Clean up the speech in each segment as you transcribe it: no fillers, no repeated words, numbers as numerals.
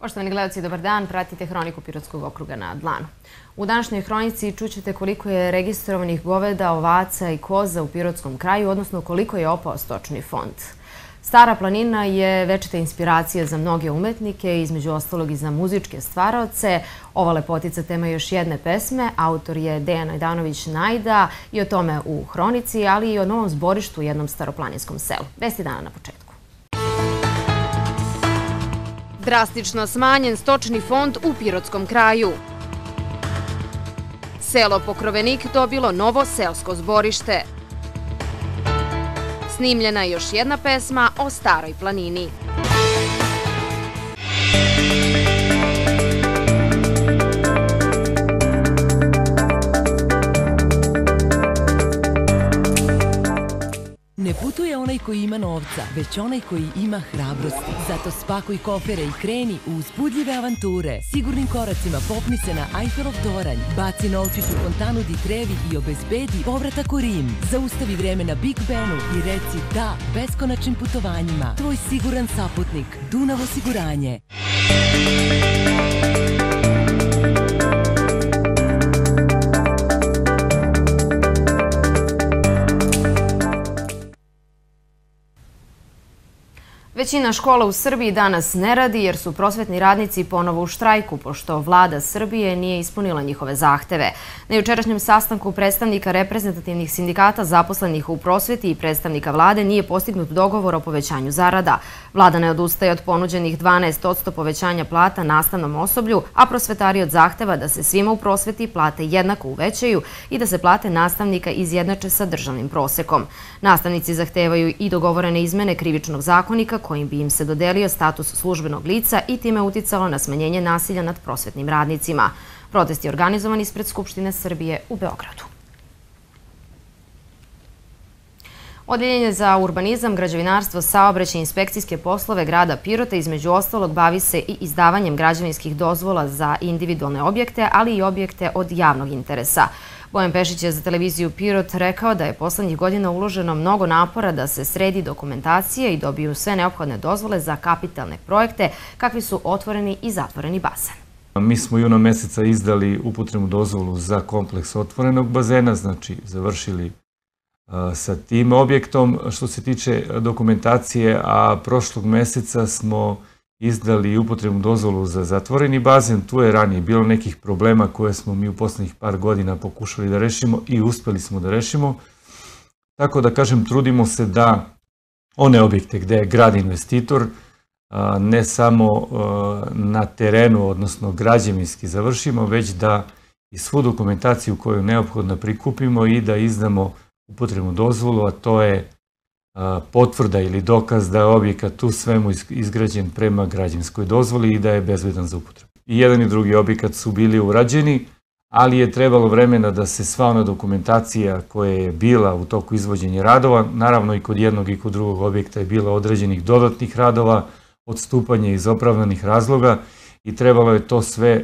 Poštovani gledalci, dobar dan. Pratite Hroniku Pirotskog okruga na dlanu. U današnjoj hronici čućete koliko je registrovanih goveda, ovaca i koza u Pirotskom kraju, odnosno koliko je opao stočni fond. Stara planina je večita inspiracija za mnoge umetnike, između ostalog i za muzičke stvaraoce. Ova lepotica tema je još jedne pesme. Autor je Dejan Ajdanović Najda i o tome u hronici, ali i o novom zborištu u jednom staroplaninskom selu. Vesti dana na početku. Drastično smanjen stočni fond u Pirotskom kraju. Selo Pokrovenik dobilo novo seosko zborište. Snimljena je još jedna pesma o staroj planini. Ne putuje onaj koji ima novca, već onaj koji ima hrabrosti. Zato spakuj kofere i kreni u uzbudljive avanture. Sigurnim koracima popni se na Eifelov toranj, baci novčić u fontanu Di Trevi i obezbedi povratak u Rim. Zaustavi vreme na Big Benu i reci da beskonačnim putovanjima. Tvoj siguran saputnik, Dunav osiguranje. Većina škola u Srbiji danas ne radi jer su prosvetni radnici ponovo u štrajku, pošto vlada Srbije nije ispunila njihove zahteve. Na jučerašnjem sastanku predstavnika reprezentativnih sindikata zaposlenih u prosveti i predstavnika vlade nije postignut dogovor o povećanju zarada. Vlada ne odustaje od ponuđenih 12% povećanja plata nastavnom osoblju, a prosvetari od zahteva da se svima u prosveti plate jednako uvećaju i da se plate nastavnika izjednače sa državnim prosekom. Nastavnici zahtevaju i dogovorene izmene krivičnog zakonika kojim bi im se dodelio status službenog lica i time uticalo na smanjenje nasilja nad prosvetnim radnicima. Protest je organizovan ispred Skupštine Srbije u Beogradu. Odeljenje za urbanizam, građevinarstvo, saobraćaj i inspekcijske poslove grada Pirota između ostalog bavi se i izdavanjem građevinskih dozvola za individualne objekte, ali i objekte od javnog interesa. Bojan Pešić je za televiziju Pirot rekao da je poslednjih godina uloženo mnogo napora da se sredi dokumentacija i dobiju sve neophodne dozvole za kapitalne projekte, kakvi su otvoreni i zatvoreni bazen. Mi smo juna meseca izdali upotrebnu dozvolu za kompleks otvorenog bazena, znači završili sa tim objektom. Što se tiče dokumentacije, a prošlog meseca smo izdali upotrebnu dozvolu za zatvoreni bazen. Tu je ranije bilo nekih problema koje smo mi u poslednjih par godina pokušali da rešimo i uspeli smo da rešimo. Tako da kažem, trudimo se da one objekte gde gradi investitor ne samo na terenu, odnosno građevinski završimo, već da i svu dokumentaciju koju je neophodno prikupimo i da izdamo upotrebnu dozvolu, a to je potvrda ili dokaz da je objekat u svemu izgrađen prema građevinskoj dozvoli i da je bezbedan za upotrebu. I jedan i drugi objekat su bili urađeni, ali je trebalo vremena da se sva ona dokumentacija koja je bila u toku izvođenja radova, naravno i kod jednog i kod drugog objekta je bilo određenih dodatnih radova, odstupanja iz opravdanih razloga i trebalo je to sve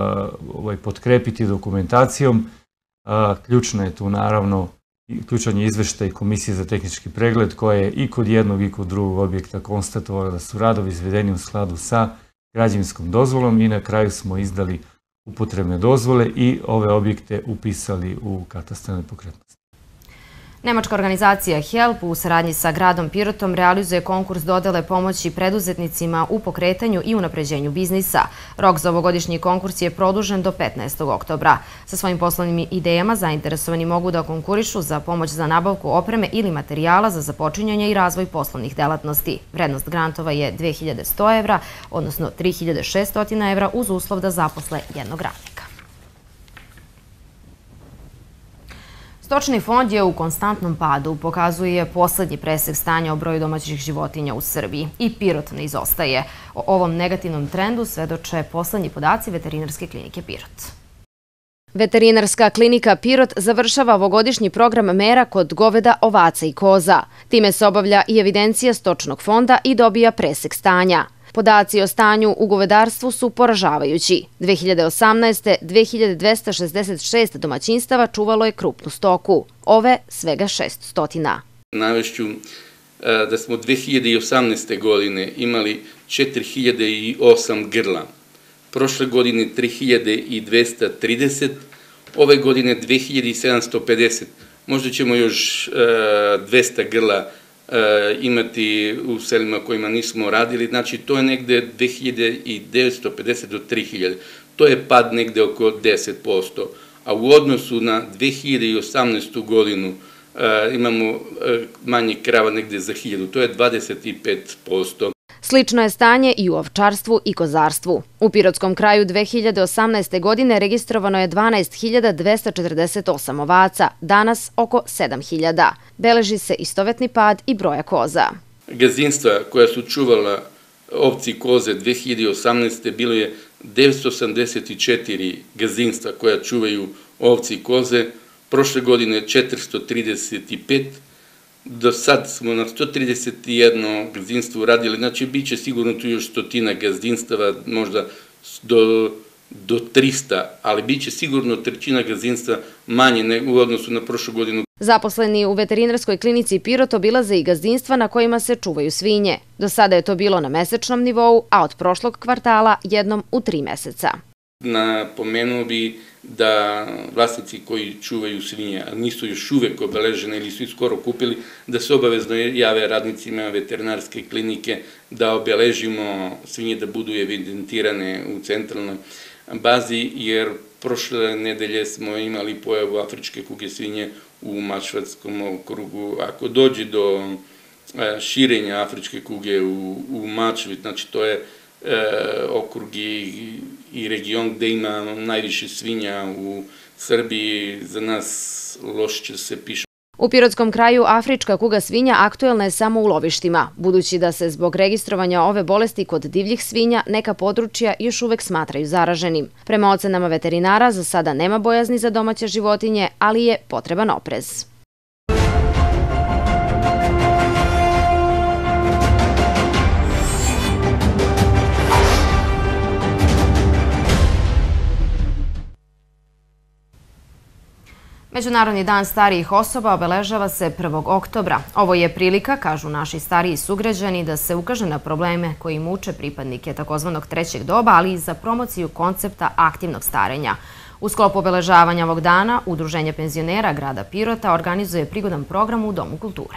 potkrepiti dokumentacijom. Ključno je tu naravno ključan je izveštaj Komisije za tehnički pregled koja je i kod jednog i kod drugog objekta konstatovala da su radovi izvedeni u skladu sa građevinskom dozvolom i na kraju smo izdali upotrebne dozvole i ove objekte upisali u katastar nepokretnosti. Nemačka organizacija HELP u saradnji sa gradom Pirotom realizuje konkurs dodele pomoći preduzetnicima u pokretanju i unapređenju biznisa. Rok za ovogodišnji konkurs je produžen do 15. oktobra. Sa svojim poslovnim idejama zainteresovani mogu da konkurišu za pomoć za nabavku opreme ili materijala za započinjanje i razvoj poslovnih delatnosti. Vrednost grantova je 2100 evra, odnosno 3600 evra uz uslov da zaposle jednog radnika. Stočni fond je u konstantnom padu, pokazuje poslednji presek stanja o broju domaćih životinja u Srbiji i Pirot ne izostaje. O ovom negativnom trendu svedoče poslednji podaci Veterinarske klinike Pirot. Veterinarska klinika Pirot završava ovogodišnji program mera kod goveda, ovaca i koza. Time se obavlja i evidencija stočnog fonda i dobija presek stanja. Podaci o stanju u govedarstvu su poražavajući. 2018. 2266 domaćinstava čuvalo je krupnu stoku. Ove svega 600. Navešću da smo 2018. godine imali 4008 grla, prošle godine 3230, ove godine 2750. Možda ćemo još 200 grla imati u selima kojima nismo radili, znači to je negde 2950 do 3000. To je pad negde oko 10%, a u odnosu na 2018. godinu imamo manje krava negde za 1000, to je 25%. Slično je stanje i u ovčarstvu i kozarstvu. U Pirotskom kraju 2018. godine registrovano je 12.248 ovaca, danas oko 7.000. Beleži se istovetni pad i broja koza. Gazdinstva koja su čuvala ovci i koze 2018. bilo je 984 gazdinstva koja čuvaju ovci i koze, prošle godine 435, do sad smo na 131 gazdinstvo uradili, znači bit će sigurno tu još 100 gazdinstava, možda do 300, ali bit će sigurno trećina gazdinstva manje u odnosu na prošlu godinu. Zaposleni u veterinarskoj klinici Pirot obilaze i gazdinstva na kojima se čuvaju svinje. Do sada je to bilo na mesečnom nivou, a od prošlog kvartala jednom u 3 meseca. Napomenuo bi da vlasnici koji čuvaju svinje, a nisu još uvek obeležene ili su ih skoro kupili, da se obavezno jave radnicima veterinarske klinike da obeležimo svinje, da budu evidentirane u centralnoj bazi, jer prošle nedelje smo imali pojavu afričke kuge svinje u Mačvanskom okrugu. Ako dođe do širenja afričke kuge u Mačvi, znači to je okrug i region gde ima najviše svinja u Srbiji, za nas loše će se piše. U Pirotskom kraju afrička kuga svinja aktuelna je samo u lovištima, budući da se zbog registrovanja ove bolesti kod divljih svinja neka područja još uvek smatraju zaraženim. Prema ocenama veterinara za sada nema bojazni za domaće životinje, ali je potreban oprez. Međunarodni dan starijih osoba obeležava se 1. oktobra. Ovo je prilika, kažu naši stariji sugrađani, da se ukaže na probleme koji muče pripadnike takozvanog trećeg doba, ali i za promociju koncepta aktivnog starenja. U sklopu obeležavanja ovog dana, Udruženje penzionera grada Pirota organizuje prigodan program u Domu kulture.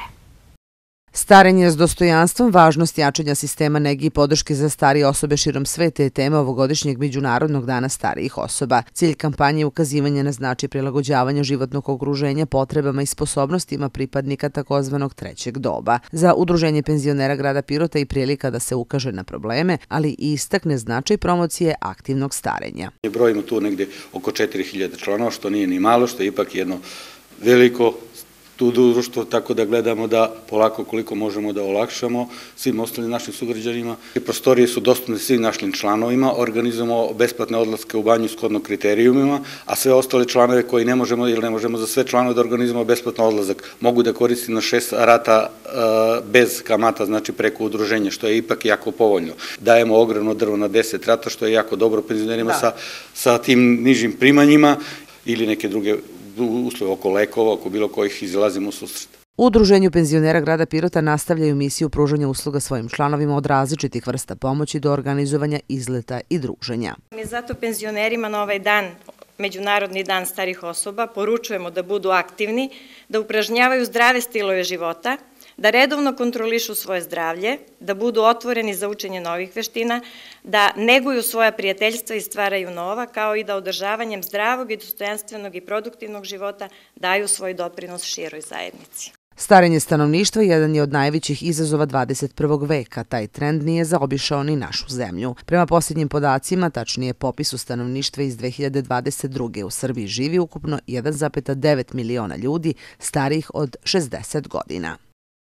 Starenje s dostojanstvom, važnost jačanja sistema nege i podrške za starije osobe širom sveta je tema ovogodišnjeg Međunarodnog dana starijih osoba. Cilj kampanje je ukazivanje na značaj prilagođavanja životnog okruženja potrebama i sposobnostima pripadnika takozvanog trećeg doba. Za Udruženje penzionera grada Pirota i prilika da se ukaže na probleme, ali i istakne značaj promocije aktivnog starenja. Brojimo tu negde oko 4000 članova, što nije ni malo, što je ipak jedno veliko tu društvo, tako da gledamo da polako koliko možemo da olakšamo svim ostalim našim sugrađanima. Prostorije su dostupne svim našim članovima, organizujemo besplatne odlaske u banju shodno kriterijumima, a sve ostale članove koji ne možemo ili ne možemo za sve članove da organizujemo besplatno odlazak, mogu da koristim na 6 rata bez kamata, znači preko udruženja, što je ipak jako povoljno. Dajemo ogromno drvo na 10 rata, što je jako dobro penzionerima sa tim nižim primanjima ili neke druge uslove oko lekova, oko bilo kojih izlazimo u susret. U Udruženju penzionera grada Pirota nastavljaju misiju pružanja usluga svojim članovima od različitih vrsta pomoći do organizovanja izleta i druženja. Mi zato penzionerima na ovaj dan, Međunarodni dan starih osoba, poručujemo da budu aktivni, da upražnjavaju zdrave stilove života, da redovno kontrolišu svoje zdravlje, da budu otvoreni za učenje novih veština, da neguju svoja prijateljstva i stvaraju nova, kao i da održavanjem zdravog i dostojanstvenog i produktivnog života daju svoj doprinos široj zajednici. Starenje stanovništva jedan je od najvećih izazova 21. veka. Taj trend nije zaobišao ni našu zemlju. Prema posljednjim podacima, tačnije popisu stanovništva iz 2022. u Srbiji živi ukupno 1,9 miliona ljudi starijih od 60 godina.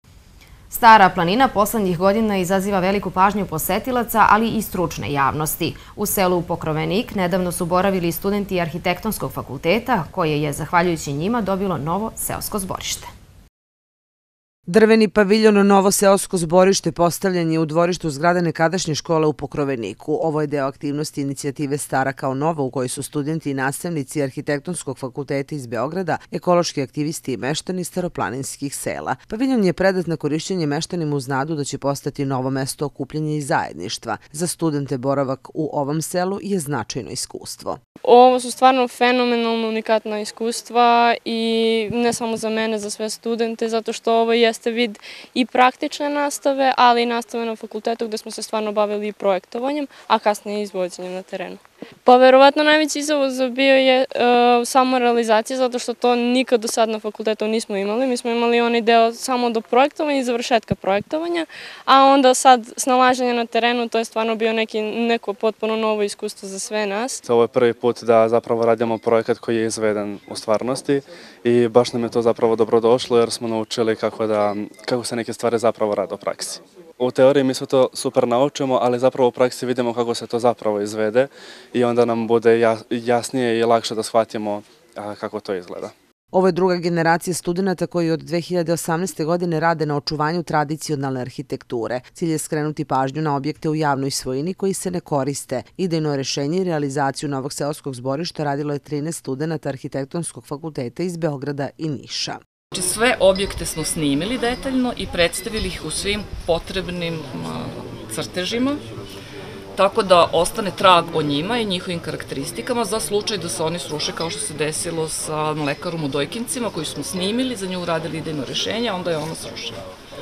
Stara planina poslednjih godina izaziva veliku pažnju posetilaca, ali i stručne javnosti. U selu Pokrovenik nedavno su boravili studenti Arhitektonskog fakulteta, koje je, zahvaljujući njima, dobilo novo seosko zborište. Drveni paviljon Novo seosko zborište postavljen je u dvorištu zgrade nekadašnje škole u Pokroveniku. Ovo je deo aktivnosti inicijative Stara kao nova u kojoj su studenti i nastavnici Arhitektonskog fakulteta iz Beograda, ekološki aktivisti i meštani staroplaninskih sela. Paviljon je predat na korišćenje meštanima uz nadu da će postati novo mesto okupljanja i zajedništva. Za studente boravak u ovom selu je značajno iskustvo. Ovo su stvarno fenomenalno unikatna iskustva i ne samo za mene, za sve studente, zato što ovo jeste vid i praktične nastave, ali i nastave na fakultetu gde smo se stvarno bavili i projektovanjem, a kasnije i izvođenjem na terenu. Pa verovatno najveći izazov bio je samorealizacija, zato što to nikad do sad na fakultetu nismo imali. Mi smo imali onaj deo samo do projektovanja i završetka projektovanja, a onda sad snalaženje na terenu, to je stvarno bio neko potpuno novo iskustvo za sve nas. Ovo je prvi put da zapravo radimo projekat koji je izveden u stvarnosti i baš nam je to zapravo dobrodošlo jer smo naučili kako se neke stvari zapravo rade u praksi. U teoriji mi sve to super naučimo, ali zapravo u praksi vidimo kako se to zapravo izvede i onda nam bude jasnije i lakše da shvatimo kako to izgleda. Ovo je druga generacija studenta koji od 2018. godine rade na očuvanju tradicionalne arhitekture. Cilj je skrenuti pažnju na objekte u javnoj svojini koji se ne koriste. Idejno rešenje i realizaciju Novog seoskog zborišta radilo je 13 studenta Arhitektonskog fakulteta iz Beograda i Niša. Sve objekte smo snimili detaljno i predstavili ih u svim potrebnim crtežima, tako da ostane trag o njima i njihovim karakteristikama za slučaj da se oni sruše kao što se desilo sa mlekarom u Dojkincima koju smo snimili, za nju uradili idejno rešenje, a onda je ona srušena.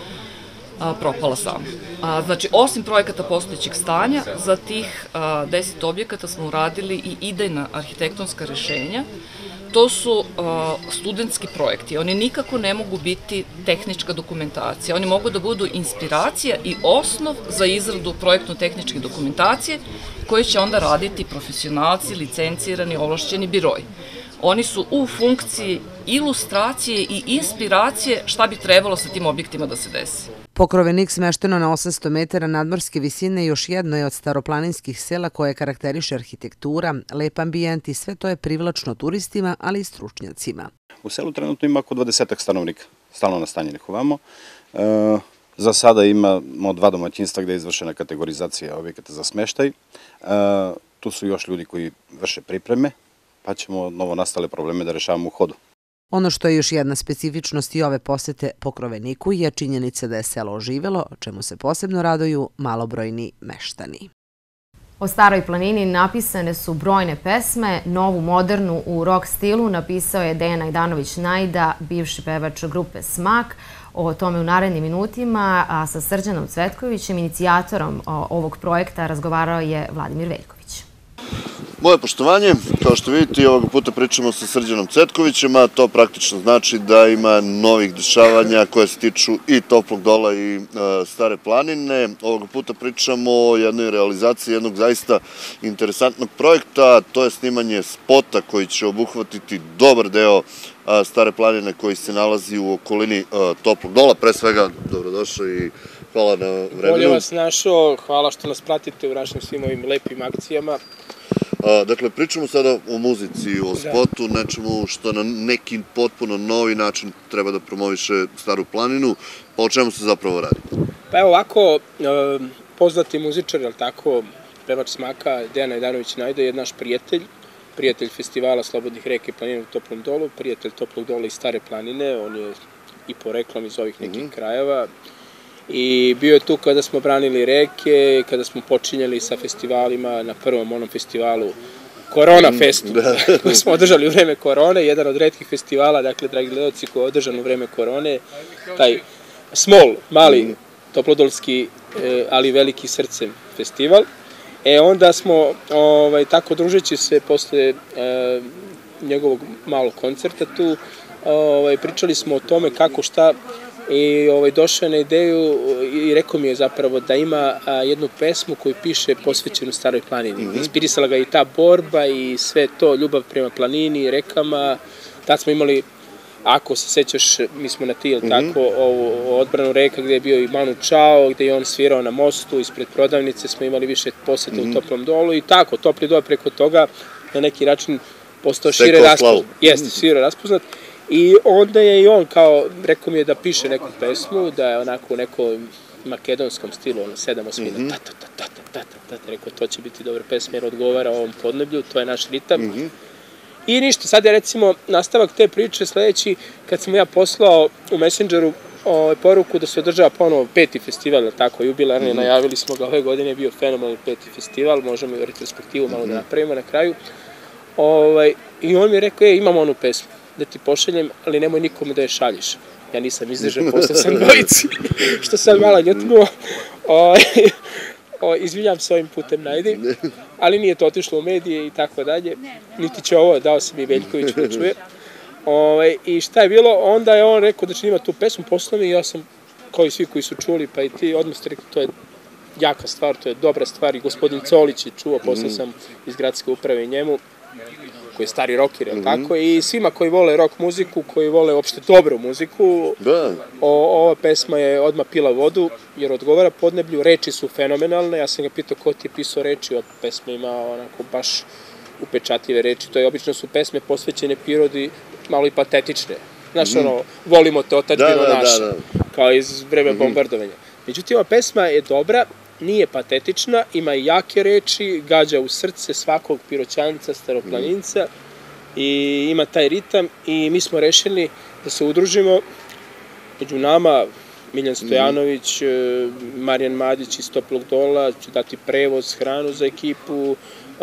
Propala sama. Znači, osim projekata postojećeg stanja, za tih 10 objekata smo uradili i idejna arhitektonska rešenja. To su studentski projekti. Oni nikako ne mogu biti tehnička dokumentacija. Oni mogu da budu inspiracija i osnov za izradu projektno-tehničke dokumentacije koje će onda raditi profesionalci, licencirani, ovlašćeni biroji. Oni su u funkciji ilustracije i inspiracije šta bi trebalo sa tim objektima da se desi. Pokrovenik, smešteno na 800 metara nadmorske visine, još jedno je od staroplaninskih sela koje karakteriše arhitektura, lep ambijent i sve to je privlačno turistima, ali i stručnjacima. U selu trenutno ima oko 20 stanovnika, stalno nastanjenih ovamo. Za sada imamo 2 domaćinstva gde je izvršena kategorizacija objekata za smeštaj. Tu su još ljudi koji vrše pripreme, pa ćemo novo nastale probleme da rešavamo u hodu. Ono što je još jedna specifičnost i ove posete Pokroveniku je činjenica da je selo oživelo, čemu se posebno raduju malobrojni meštani. O Staroj planini napisane su brojne pesme, novu modernu u rock stilu napisao je Dejan Ajdanović-Najda, bivši pevač grupe Smak. O tome u narednim minutima, a sa Srđanom Cvetkovićem, inicijatorom ovog projekta, razgovarao je Vladimir Veljković. Moje poštovanje, kao što vidite i ovoga puta pričamo sa Srđanom Cvetkovićem, a to praktično znači da ima novih dešavanja koje se tiču i Toplog Dola i Stare planine. Ovoga puta pričamo o jednoj realizaciji jednog zaista interesantnog projekta, to je snimanje spota koji će obuhvatiti dobar deo Stare planine koji se nalazi u okolini Toplog Dola. Pre svega, dobrodošao i hvala na vremenu. Bolje vas našao, hvala što nas pratite u našim svim ovim lepim akcijama. Dakle, pričamo sada o muzici, o spotu, nečemu što na neki potpuno novi način treba da promoviše Staru planinu. Pa o čemu se zapravo radi? Pa evo ovako, poznati muzičar, je li tako, pevač Smaka, Dejan Ajdanović-Najda je naš prijatelj festivala Slobodnih reka i planine u Toplom Dolu, prijatelj Toplog Dola i Stare planine, on je i poreklom iz ovih nekih krajeva. I bio je tu kada smo branili reke, kada smo počinjali sa festivalima na prvom onom festivalu Korona Festu, koji smo održali u vreme korone, jedan od retkih festivala, dakle, dragi gledalci, koji je održan u vreme korone, taj small, mali, toplodolski, ali veliki srcem festival. Onda smo, tako družeći se posle njegovog malog koncerta tu, pričali smo o tome kako šta, i došao je na ideju i rekao mi je zapravo da ima jednu pesmu koju piše posvećenu Staroj planini. Inspirisala ga i ta borba i sve to, ljubav prema planini, rekama. Tad smo imali, ako se sećaš, mi smo na ti, tako, odbranu reka gde je bio i Manu Čao, gde je on svirao na mostu, ispred prodavnice smo imali više poseta u Toplom Dolu i tako, Topli Dol preko toga na neki način postao šire raspoznat. Jeste, šire raspoznat. I onda je i on kao, rekao mi je da piše neku pesmu, da je onako u nekom makedonskom stilu, ono 7-8 minuta, rekao to će biti dobra pesma jer odgovara ovom podneblju, to je naš ritam. I ništa, sad je recimo nastavak te priče sledeći, kad sam ja poslao u Messengeru poruku da se održava ponovo 5. festival, tako, jubilarni, najavili smo ga ove godine, je bio fenomenalni 5. festival, možemo i retrospektivu malo da napravimo na kraju. I on mi je rekao, imam onu pesmu, da ti pošaljem, ali nemoj nikome da je šalješ. Ja nisam izdržao, poslao sam dvojici, što sam malo njutnuo. Izvinjam se ovim putem, najdi, ali nije to otišlo u medije i tako dalje. Niti će ovo, dao sam i Veljković da čuje. I šta je bilo, onda je on rekao da će ima tu pesmu, poslao mi i ja sam, kao i svi koji su čuli, pa i ti, odmah ste rekli, to je jaka stvar, to je dobra stvar i gospodin Colić je čuo, poslao sam iz gradske uprave i njemu, koji je stari rocker, je li tako? I svima koji vole rock muziku, koji vole uopšte dobru muziku, ova pesma je odmah pila vodu, jer odgovara podneblju, reči su fenomenalne, ja sam ga pitao ko ti je pisao reči, ova pesma ima onako baš upečatljive reči, to je obično su pesme posvećene prirodi, malo i patetične. Znaš, ono, volimo te otadžbino naše, kao iz vreme bombardovanja. Međutim, ova pesma je dobra, nije patetična, ima i jake reči, gađa u srce svakog piroćanca, staroplaninca i ima taj ritam i mi smo rešili da se udružimo među nama, Miljan Stojanović, Marijan Madić iz Toplog Dola, će dati prevoz, hranu za ekipu,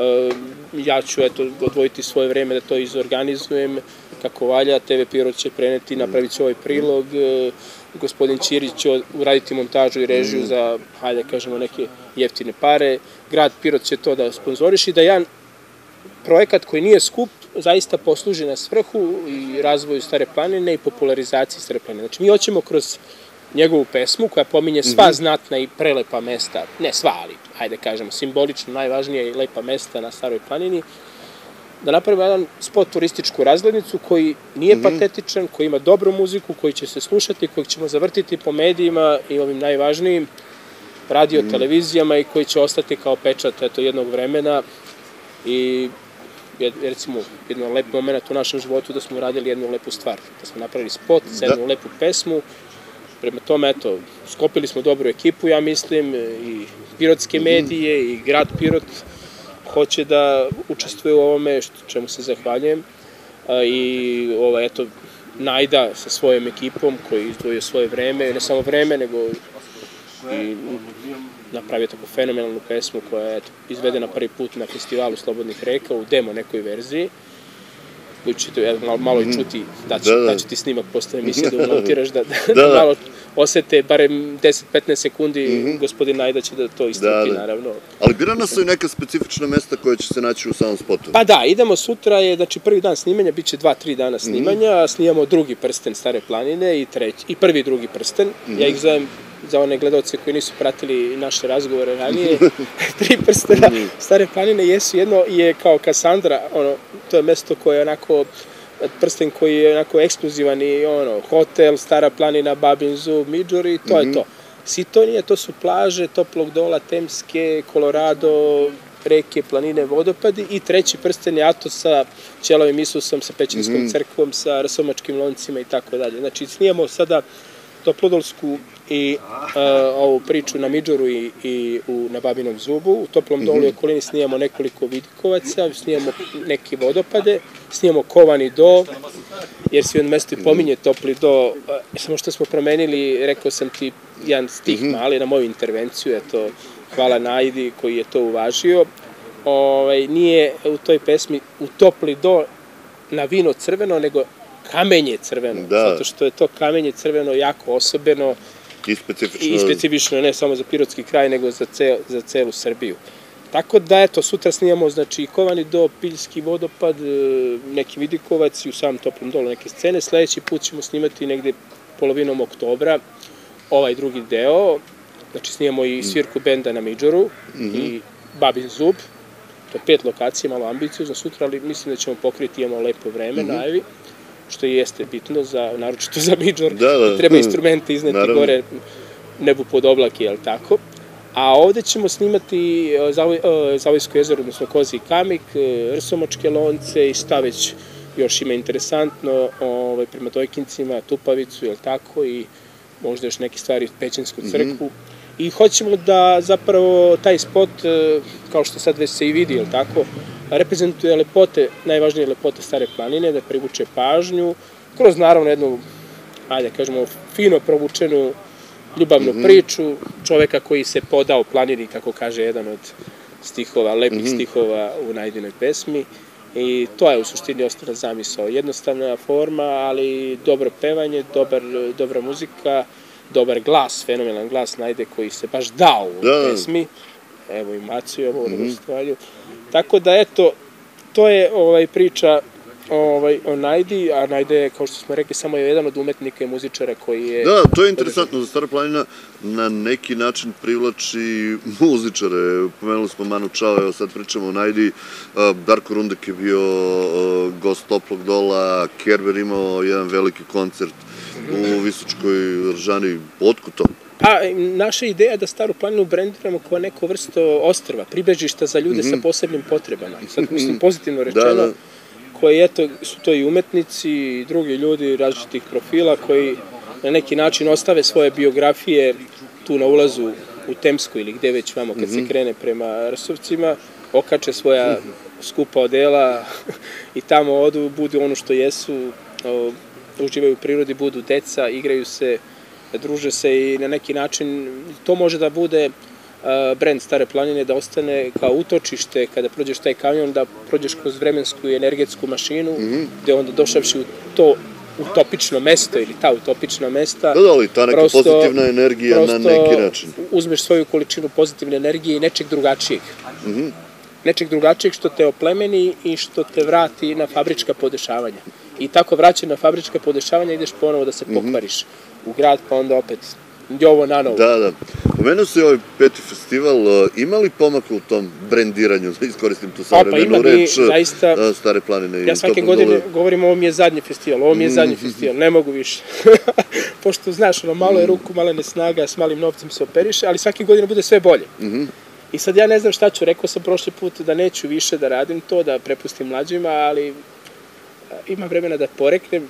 ja ću odvojiti svoje vreme da to izorganizujem kako valja, TV Pirot će preneti, napravit će ovaj prilog, gospodin Ćirić će uraditi montažu i režiju za, hajde kažemo, neke jeftine pare, grad Pirot će to da sponzoriši i da jedan projekat koji nije skup zaista posluži na svrhu i razvoju Stare planine i popularizaciji Stare planine. Znači mi hoćemo kroz njegovu pesmu koja pominje sva znatna i prelepa mesta, ne sva, ali hajde kažemo simbolično najvažnija i lepa mesta na Staroj planini, da napravimo jedan spot turističku razglednicu koji nije patetičan, koji ima dobru muziku, koji će se slušati, kojeg ćemo zavrtiti po medijima i ovim najvažnijim radio televizijama i koji će ostati kao pečat jednog vremena i recimo jedan lep moment u našem životu da smo uradili jednu lepu stvar, da smo napravili spot za jednu lepu pesmu. Prema tome, eto, skopili smo dobru ekipu, ja mislim, i pirotske medije i grad Pirot hoće da učestvuje u ovome, čemu se zahvaljujem. I, eto, Najda sa svojom ekipom koji izdvojio svoje vreme, ne samo vreme, nego i napravio tako fenomenalnu pesmu koja je izvedena prvi put na festivalu Slobodnih reka u demo nekoj verziji. Koji ćete malo i čuti, da će ti snimak posle emisije da umonotiraš, da malo osete, barem 10-15 sekundi, gospodin Najda će da to istrpi, naravno. Ali birana su i neka specifična mesta koja će se naći u samom spotu. Pa da, idemo sutra, je znači prvi dan snimanja, bit će 2-3 dana snimanja, snijamo drugi prsten Stare planine i prvi i drugi prsten. Ja ih zovem, za one gledalce koji nisu pratili naše razgovore ranije, 3 prstena Stare planine jesu, jedno je kao Kasandra, to je mesto koje je onako, prsten koji je onako ekskluzivan i hotel, Stara planina, Babin Zub, Midžor i to je to. Sitonije, to su plaže, Toplog Dola, Temske, Kolorado, reke, planine, vodopadi i treći prsten je Atos sa Ćelavim Isusom, sa Pećinskom crkvom, sa Rsomačkim loncima i tako dalje. Znači, snijemo sada Toplodolsku i ovu priču na Midžoru i na Babinom Zubu. U Toplom Dolu i okolini snijamo nekoliko vidikovaca, snijamo neke vodopade, snijamo Kovani do, jer si on mesto i pominje Topli do, samo što smo promenili, rekao sam ti jedan stih mali na moju intervenciju, eto, hvala Najdi koji je to uvažio. Nije u toj pesmi u Topli do na vino crveno, nego kamenje crveno, zato što je to kamenje crveno jako osobeno i specifično, ne samo za pirotski kraj, nego za celu Srbiju. Tako da, eto, sutra snijamo, znači, Kovani do, Piljski vodopad, neki vidikovac i u samom Toplom Dolu neke scene. Sledeći put ćemo snimati negde polovinom oktobra ovaj drugi deo, znači snijamo i svirku benda na Midžoru i Babin Zub, to je 5 lokacija, malo ambiciozno sutra, ali mislim da ćemo pokriti, imamo lepo vreme, najavi, što i jeste bitno, naročito za Midžor, treba instrumente izneti gore nebu pod oblake, jel tako? A ovde ćemo snimati Zavojsko jezero, odnosno Kozji kamik, Rsomačke lonce i šta već još ima interesantno prema Dojkincima, Tupavicu, jel tako, i možda još neke stvari, Pećinsku crkvu. I hoćemo da zapravo taj spot, kao što sad već se i vidi, jel tako, reprezentuje lepote, najvažnije lepote Stare planine, da privuče pažnju, kroz naravno jednu, ajde kažemo, fino provučenu ljubavnu priču čoveka koji se podao planini, kako kaže jedan od stihova, lepih stihova u Najdinoj pesmi. I to je u suštini osnovna zamisao. Jednostavna forma, ali dobro pevanje, dobra muzika, dobar glas, fenomenalan glas Najde koji se baš dao u pesmi. Evo i Macu je ovo u gostovanju. Tako da, eto, to je priča o Najdi, a Najde je, kao što smo rekli, samo je jedan od umetnika i muzičara koji je... Da, to je interesantno, za Stara planina na neki način privlači muzičare. Pomenuli smo Manu Čao, evo sad pričamo o Najdi, Darko Rundek je bio gost Toplog dola, Kerber imao jedan veliki koncert u Visočkoj Ržani. Otkud to? Naša ideja je da Staru planinu brendiramo kao neko vrsto ostrva, pribežišta za ljude sa posebnim potrebama. Sad mislim pozitivno rečeno, koji su to i umetnici i drugi ljudi različitih profila koji na neki način ostave svoje biografije tu na ulazu u Temsku ili gde već vamo kad se krene prema Rsovcima, okače svoja skupa odela i tamo odu, budu ono što jesu, uživaju u prirodi, budu deca, igraju se, druže se i na neki način to može da bude brend Stare planine, da ostane kao utočište kada prođeš taj kanjon, da prođeš kroz vremensku i energetsku mašinu, gde onda došavši u to utopično mesto ili ta utopična mesta. Da, ali ta neka pozitivna energija na neki način. Uzmeš svoju količinu pozitivne energije i nečeg drugačijeg. Nečeg drugačijeg što te oplemeni i što te vrati na fabrička podešavanja. I tako vraćan na fabrička podešavanja ideš ponovo da se pokvariš u grad, pa onda opet Jovo na novo. Da. Pomenuo se ovaj 5. festival, ima li pomaka u tom brendiranju, da iskoristim tu savremenu reč, Stare planine? Ja svake godine govorim ovo mi je zadnji festival, ne mogu više. Pošto znaš, malo je ruku, malo je snaga, s malim novcem se operiše, ali svake godine bude sve bolje. I sad ja ne znam šta ću, rekao sam prošli put da neću više da radim to, da prepustim mlađima, ali ima vremena da poreknem.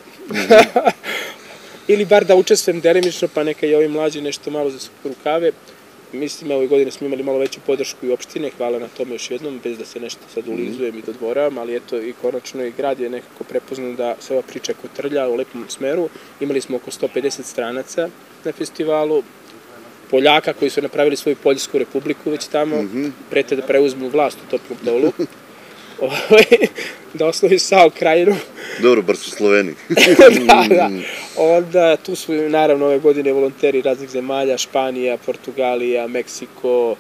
Ili bar da učestvujem delimično, pa neka i ovi mlađi nešto malo za rukave. Mislim, ove godine smo imali malo veću podršku i opštine, hvala na tome još jednom, bez da se nešto sad ulizujem i dodvoravam, ali eto i konačno i grad je nekako prepoznao da se ova priča kotrlja u lepom smeru. Imali smo oko 150 stranaca na festivalu, Poljaka koji su napravili svoju Poljsku republiku već tamo, prete da preuzmu vlast u Toplom dolu, da osnovi SAO krajinu. Dobro, bar su Sloveni. Da. Onda tu su naravno ove godine volonteri raznih zemalja, Španija, Portugalija, Meksiko,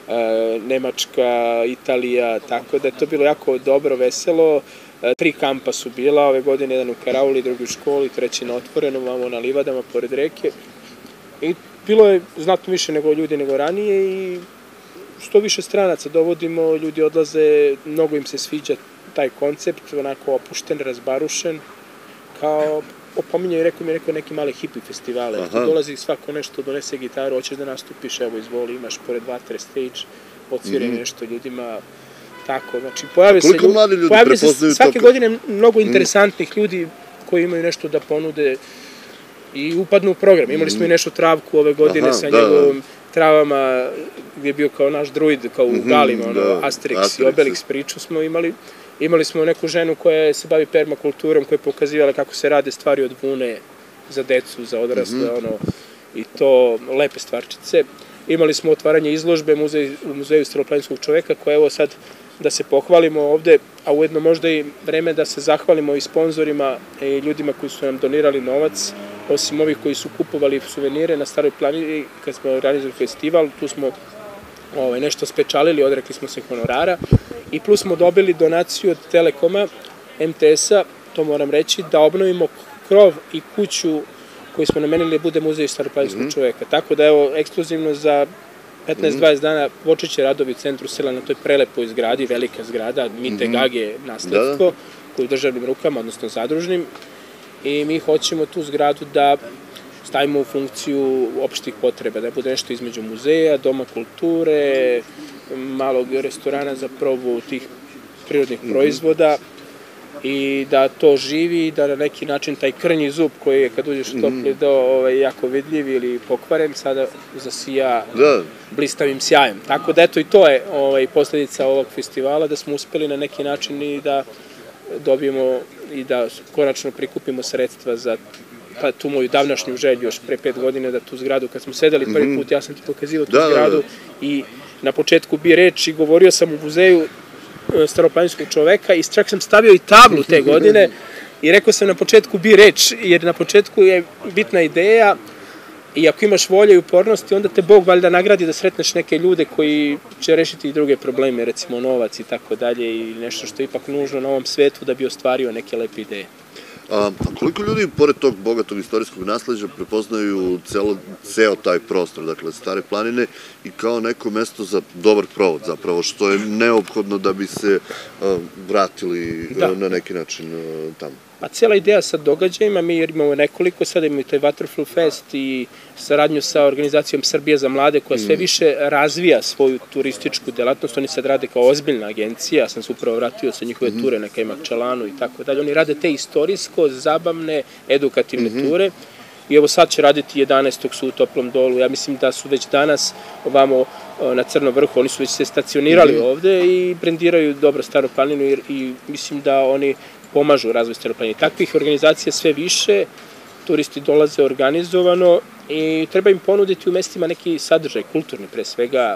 Nemačka, Italija, tako da je to bilo jako dobro, veselo. 3 kampa su bila ove godine, jedan u Karauli, drugi u školi, 3. na otvorenom, vamo na livadama pored reke. I bilo je znatno više ljudi nego ranije i što više stranaca dovodimo, ljudi odlaze, mnogo im se sviđa taj koncept, onako opušten, razbarušen, kao opominjaju, rekao neki mali hippie festivale. Dolazi svako nešto, donese gitaru, hoćeš da nastupiš, evo izvoli, imaš pored vatre stage, odsvire nešto ljudima, tako, znači pojave se svake godine mnogo interesantnih ljudi koji imaju nešto da ponude i upadnu u program. Imali smo i nešto Travku ove godine sa njegovom Travama, gdje je bio kao naš druid, kao u Galima, Asterix i Obelix priču smo imali. Imali smo neku ženu koja se bavi permakulturom, koja je pokazivala kako se rade stvari od vune za decu, za odrasle, i to lepe stvarčice. Imali smo otvaranje izložbe u Muzeju staroplaninskog čoveka, koja evo sad da se pohvalimo ovde, a ujedno možda i vreme da se zahvalimo i sponzorima i ljudima koji su nam donirali novac, osim ovih koji su kupovali suvenire na Staroj planini kad smo organizovali festival, tu smo nešto spečalili, odrekli smo se honorara i plus smo dobili donaciju od Telekoma, MTS-a, to moram reći, da obnovimo krov i kuću koju smo namenili da bude muzej staroplaninskog čoveka. Tako da evo, ekskluzivno za 15-20 dana počeće radovi u centru sela na toj prelepoj zgradi, velika zgrada, Mite Gage nasledstvo, koju u državnim rukama, odnosno zadružnim, i mi hoćemo tu zgradu da stavimo u funkciju opštih potreba, da bude nešto između muzeja, doma kulture, malog restorana za probu tih prirodnih proizvoda i da to živi i da na neki način taj krnji zub koji je kad uđeš u topli do jako vidljiv ili pokvaren, sada zasija blistavim sjajem. Tako da eto i to je posljedica ovog festivala, da smo uspeli na neki način i da dobijemo i da konačno prikupimo sredstva za tu moju davnašnju želju još pre 5 godina, da tu zgradu, kad smo sedeli prvi put, ja sam ti pokazivao tu zgradu i na početku bi reč i govorio sam u muzeju staroplaninskog čoveka i čak sam stavio i tablu te godine i rekao sam na početku bi reč, jer na početku je bitna ideja i ako imaš volje i upornosti, onda te Bog valjda nagradi da sretneš neke ljude koji će rešiti i druge probleme, recimo novac i tako dalje i nešto što je ipak nužno na ovom svetu da bi ostvario neke lepe ideje. A koliko ljudi, pored tog bogatog istorijskog nasleđa, prepoznaju ceo taj prostor, dakle Stare planine, i kao neko mesto za dobar provod zapravo, što je neophodno da bi se vratili na neki način tamo? A cijela ideja sa događajima, mi imamo nekoliko, sada imamo i taj Waterfall Fest i saradnju sa organizacijom Srbija za mlade koja sve više razvija svoju turističku delatnost. Oni sad rade kao ozbiljna agencija, ja sam se upravo vratio sa njihove ture na Kajmakčalanu i tako dalje. Oni rade te istorijsko, zabavne, edukativne ture i evo sad će raditi 11. su u Toplom Dolu. Ja mislim da su već danas ovamo na Crnom vrhu, oni su već se stacionirali ovde i brendiraju dobro Staru planinu i mislim da oni pomažu u razvoju Stare planine. Takvih organizacija sve više, turisti dolaze organizovano i treba im ponuditi u mestima neki sadržaj, kulturni pre svega,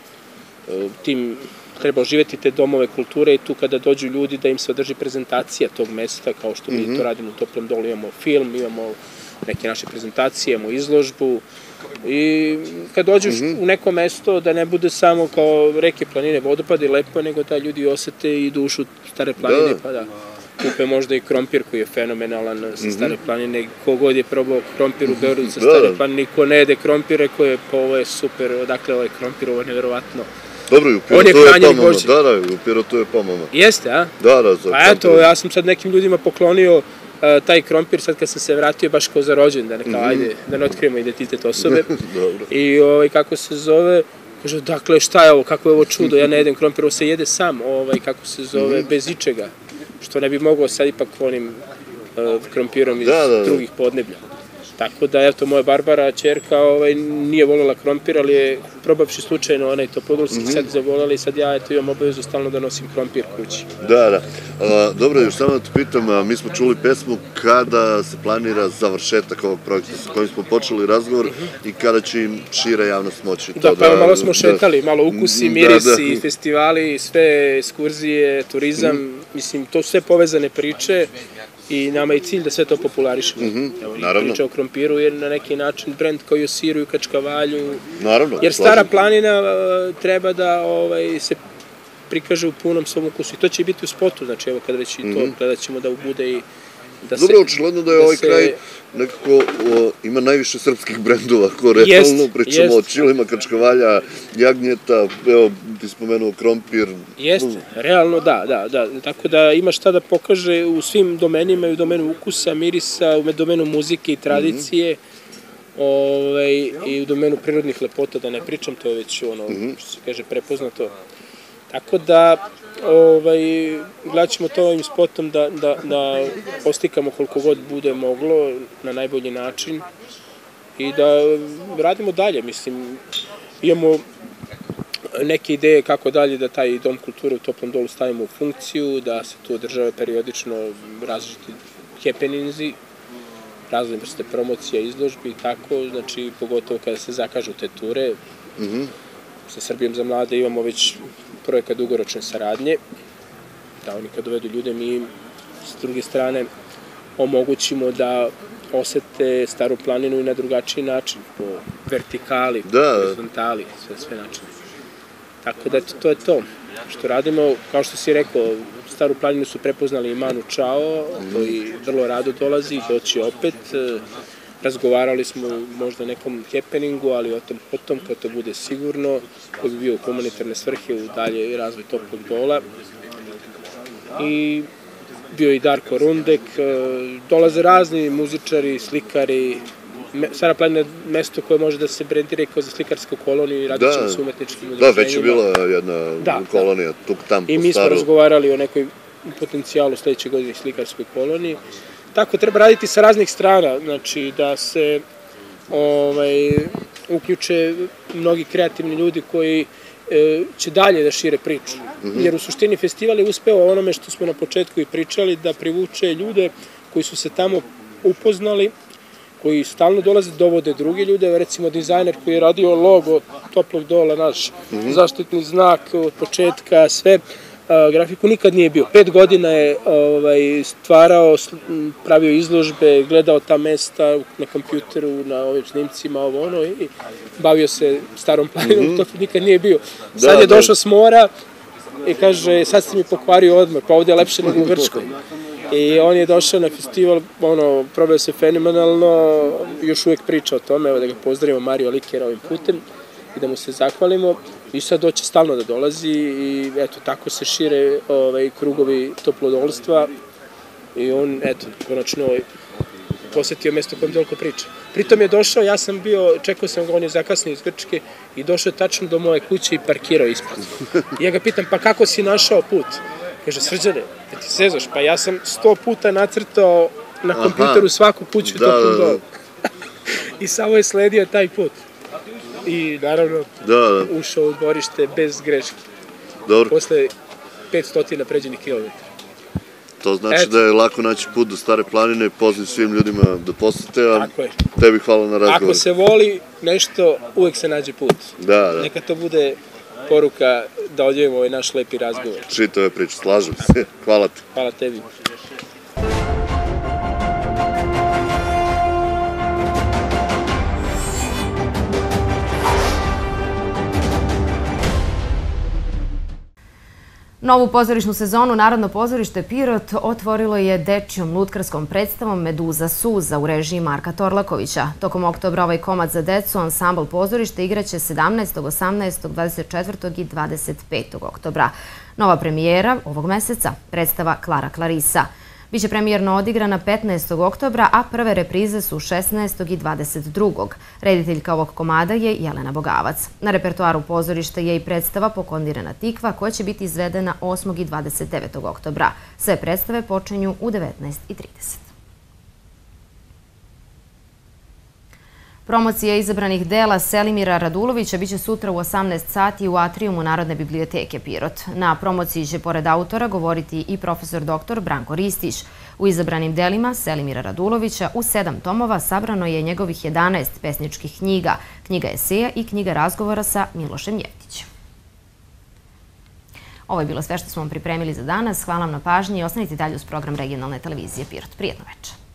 treba oživjeti te domove kulture i tu kada dođu ljudi da im se održi prezentacija tog mesta, kao što mi to radimo u Toplom Dolu, imamo film, imamo neke naše prezentacije, imamo izložbu i kad dođeš u neko mesto da ne bude samo kao reke, planine, vodopade, lepo, nego da ljudi osete i dušu Stare planine, pa da kupe možda i krompir koji je fenomenalan sa Stare planine. Kogod je probao krompir u Beogradu sa Stare planine, niko ne jede krompire koje, pa ovo je super, odakle ovaj krompir, ovo je nevjerovatno. Dobro, i u Pirotu je pomama, da, u Pirotu je pomama. Jeste, a? Da, za krompir. Pa eto, ja sam sad nekim ljudima poklonio taj krompir, sad kad sam se vratio baš kao za rođendan, da ajde, da ne otkrijemo identitet osobe. I kako se zove, kaže, dakle, šta je ovo, kako je ovo čudo, ja ne jedem krompir, ovo se jede sam, kako se zove, bez ičega. Što ne bi mogao sad ipak onim krompirom iz drugih podneblja. Tako da, eto, moja Barbara, čerka, nije voljela krompir, ali je, probavši slučajno onaj Toplodolski, sad zavoljela i sad ja, eto, imam obavezu stalno da nosim krompir kući. Da. Dobro, još samo da te pitam, mi smo čuli pesmu kada se planira završetak ovog projekta sa kojim smo počeli razgovor i kada će im šira javnost moći to da... Da, pa malo smo šetali, malo ukusi, mirisi, festivali, sve ekskurzije, turizam, mislim, to su sve povezane priče. I nama je cilj da sve to popularišemo. Priča o krompiru je na neki način brend kao i o siru i kačkavalju. Jer Stara planina treba da se prikaže u punom svom ukusu. I to će biti u spotu, znači evo kad već i to gledat ćemo da bude i da se... Dobro, očigledno da je ovaj kraj nekako ima najviše srpskih brendova, ako realno pričamo o čilima, kačkavalja, jagnjeta, evo ti spomenuo krompir. Jeste, realno da. Tako da ima šta da pokaže u svim domenima, i u domenu ukusa, mirisa, u domenu muzike i tradicije, i u domenu prirodnih lepota, da ne pričam, to je već ono, što se kaže, prepoznato. Tako da, gledat ćemo to ovim spotom da postikamo koliko god bude moglo na najbolji način i da radimo dalje, mislim, imamo neke ideje kako dalje da taj dom kulture u Toplom Dolu stavimo u funkciju, da se tu održava periodično različiti happeningsi, razne vrste promocija, izložbi i tako, znači pogotovo kada se zakažu te ture. Sa Srbijom za mlade imamo već projekat dugoročne saradnje, da oni kad dovedu ljude, mi s druge strane omogućimo da osete Staru planinu i na drugačiji način, po vertikali, po horizontali, sve načine. Tako da to je to što radimo. Kao što si rekao, Staru planinu su prepoznali i Manu Čao, koji vrlo rado dolazi, doći opet. Razgovarali smo možda o nekom happeningu, ali o tom potom, kad to bude sigurno, koji bi bio u humanitarne svrhe u dalje razvoj Toplog Dola. I bio i Darko Rundek, dolaze razni muzičari, slikari. Stara planina je mesto koje može da se brendira kao za slikarsku koloniju i radit ćemo s umetničkim udruženjima. Da, već je bila jedna kolonija tu tam po staru. I mi smo razgovarali o nekoj potencijalu sledeće godine slikarskoj koloniji. Tako treba raditi sa raznih strana, znači da se uključe mnogi kreativni ljudi koji će dalje da šire priču. Jer u suštini festival je uspeo onome što smo na početku i pričali, da privuče ljude koji su se tamo upoznali, koji stalno dolaze, dovode druge ljude, recimo dizajner koji je radio logo Toplog dola, naš zaštitni znak od početka, sve, grafiku nikad nije bio. 5 godina je stvarao, pravio izložbe, gledao ta mesta na kompjuteru, na ovim snimcima, i bavio se Starom planinom, to nikad nije bio. Sad je došao s mora i kaže, sad si mi pokvario odmor, pa ovdje je lepše nego u Grčkoj. I on je došao na festival, probao se fenomenalno, još uvek priča o tome, evo da ga pozdravimo Mario Likera ovim putem i da mu se zahvalimo. I sad doće stalno da dolazi i eto, tako se šire krugovi toplodolstva i on, eto, konačno posetio mesto kojem toliko priča. Pritom je došao, ja sam bio, čekao sam ga, on je zakasnio iz Grčke i došao je tačno do moje kuće i parkirao ispred. I ja ga pitam, pa kako si našao put? Kaže, Srđane, da ti sezaš, pa ja sam 100 puta nacrtao na kompjuteru svaku kuću u Toplom dolu. I samo je sledio taj put. I naravno ušao u dvorište bez greške. Posle 500 pređenih kilometara. To znači da je lako naći put do Stare planine, poziv svim ljudima da posete, a tebi hvala na razgovor. Ako se voli nešto, uvek se nađe put. Neka to bude poruka da odjevimo ovaj naš lepi razgovor. Čitave priče, slažem se. Hvala ti. Hvala tebi. Novu pozorišnu sezonu Narodno pozorište Pirot otvorilo je dečjom lutkarskom predstavom Meduza suza u režiji Marka Torlakovića. Tokom oktobra ovaj komad za decu ansambl pozorište igraće 17., 18., 24. i 25. oktobra. Nova premijera ovog meseca predstava Klara Klarisa. Biće premijerno odigrana 15. oktobra, a prve reprize su 16. i 22. Rediteljka ovog komada je Jelena Bogavac. Na repertoaru pozorišta je i predstava Pokondirana tikva koja će biti izvedena 8. i 29. oktobra. Sve predstave počinju u 19:30. Promocija izabranih dela Selimira Radulovića biće sutra u 18 sati u atrijumu Narodne biblioteke Pirot. Na promociji će pored autora govoriti i profesor dr. Branko Ristić. U izabranim delima Selimira Radulovića u 7 tomova sabrano je njegovih 11 pesničkih knjiga, knjiga eseja i knjiga razgovora sa Milošem Jeftićem. Ovo je bilo sve što smo vam pripremili za danas. Hvala vam na pažnji i ostanite dalje uz program regionalne televizije Pirot. Prijetno večer.